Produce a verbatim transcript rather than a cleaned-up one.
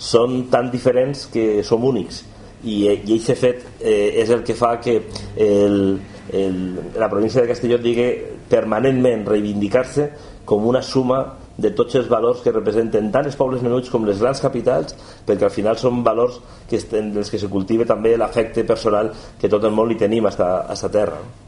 són tan diferents que som únics, i aquest fet eh, és el que fa que el, el, la província de Castelló digui permanentment reivindicar-se com una suma de tots els valors que representen tant els pobles menuts com les grans capitals, perquè al final són valors que en els que se cultiva també l'afecte personal que tot el món li tenim a esta, a esta terra.